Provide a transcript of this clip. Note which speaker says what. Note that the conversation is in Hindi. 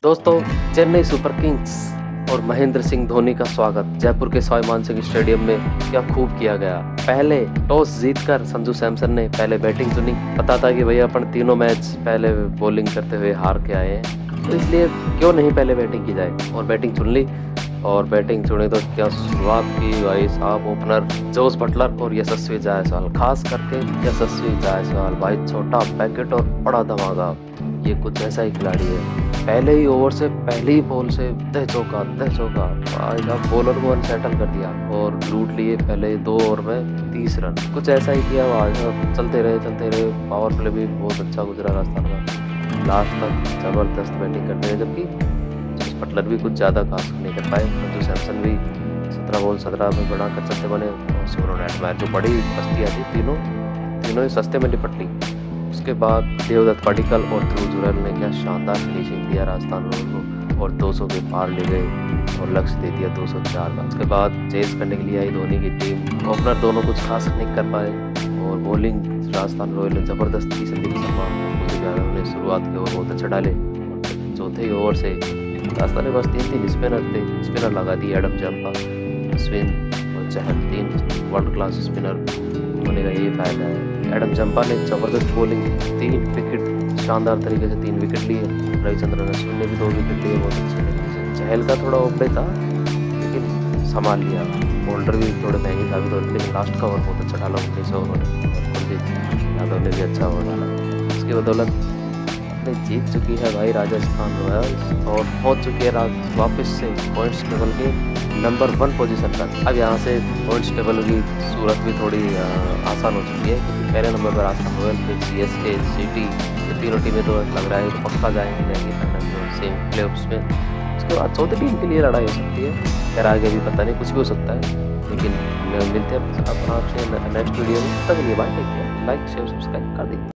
Speaker 1: दोस्तों, चेन्नई सुपर किंग्स और महेंद्र सिंह धोनी का स्वागत जयपुर के सवाई मानसिंह स्टेडियम में क्या खूब किया गया। पहले टॉस जीतकर संजू सैमसन ने पहले बैटिंग चुनी। पता था कि भैया अपन तीनों मैच पहले बॉलिंग करते हुए हार के आए हैं, तो इसलिए क्यों नहीं पहले बैटिंग की जाए, और बैटिंग चुन ली। और बैटिंग चुनी तो क्या शुरुआत की भाई साहब। ओपनर जोस बटलर और यशस्वी जायसवाल, खास करके यशस्वी जायसवाल भाई, छोटा पैकेट और बड़ा धमाका। ये कुछ ऐसा ही खिलाड़ी है। पहले ही ओवर से पहली ही बॉल से दह चौका भाई साहब, बॉलर को अनसेटल कर दिया और लूट लिए पहले 2 ओवर में 30 रन। कुछ ऐसा ही किया भाई साहब। चलते रहे। पावर प्ले भी बहुत अच्छा गुजरा राजस्थान का, लास्ट तक जबरदस्त बैटिंग करते रहे। जबकि बटलर भी कुछ ज़्यादा खास नहीं कर पाए। संजू सैमसन भी 17 बॉल 17 में बना कर चलते बने। और सिमरन एटमायर जो बड़ी बस्तियाँ थी, तीनों ही सस्ते में निपट ली। उसके बाद देवदत्त पडिक्कल और ध्रुव जुरैल ने क्या शानदार फिनिशिंग दिया राजस्थान रॉयल्स को, और 200 के पार ले गए और लक्ष्य दे दिया 204 का। उसके बाद चेस करने के लिए आई धोनी की टीम। ओपनर दोनों कुछ खास नहीं कर पाए, और बॉलिंग राजस्थान रॉयल ने जबरदस्त की। संदीप शर्मा ने शुरुआत के ओवर बहुत अच्छा डाले। चौथे ही ओवर से राजस्थान के पास 3 स्पिनर लगा दिए। एडम जंपा, अश्विन और चहल, 3 वर्ल्ड क्लास स्पिनर होने का यही फायदा है। एडम जंपा ने जबरदस्त बॉलिंग, 3 विकेट शानदार तरीके से 3 विकेट लिए। रविचंद्रन अश्विन ने भी 2 विकेट लिए बहुत अच्छे तरीके से। चहल का थोड़ा ओपड़े था लेकिन संभाल लिया। बोल्डर भी थोड़े महंगे साबित हो रहे, लेकिन लास्ट का ओवर बहुत अच्छा डाला 19 ओवर। कुलदीप यादव ने भी अच्छा ओवर डाला। इसकी बदौलत जीत चुकी है भाई राजस्थान रॉयल्स, और पहुंच चुकी है वापस से पॉइंट्स टेबल के नंबर 1 पोजीशन पर। अब यहाँ से पॉइंट्स टेबल की सूरत भी थोड़ी आसान हो चुकी है, क्योंकि पहले नंबर पर राजस्थान रॉयल, फिर CSK, सिटी, ये तीनों टीमें तो लग रहा है तो पक्का जाएंगी फाइनल सेम प्लेऑफ्स में। उसके बाद चौथी टीम के लिए लड़ाई हो सकती है। खैर आगे भी पता नहीं, कुछ भी हो सकता है। लेकिन मिलते हैं अपना आपसे नेक्स्ट वीडियो में। तब के लिए bye, take care, like share subscribe कर दीजिए।